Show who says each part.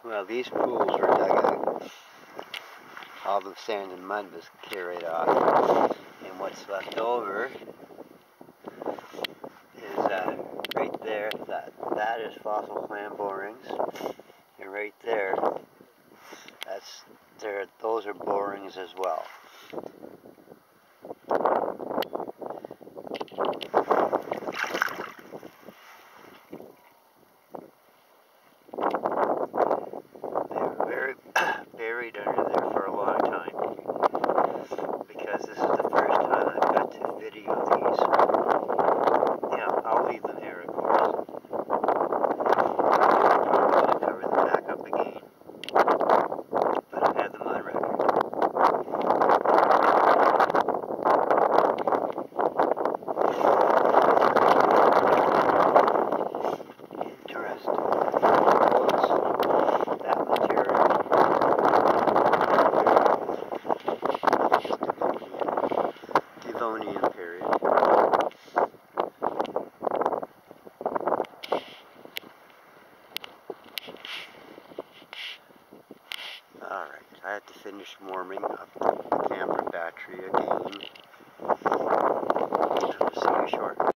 Speaker 1: Well, these pools were dug out. All the sand and mud was carried off. And what's left over is right there. That is fossil clam borings. And right there, those are borings as well. Buried under there for a long time, because this is the first time I've got to video these. Yeah, I'll leave them here, of course. I'm going to cover them back up again, but I've had them on record. Interesting. That material. Devonian period. Alright, I have to finish warming up the camera battery again. I'll see you shortly.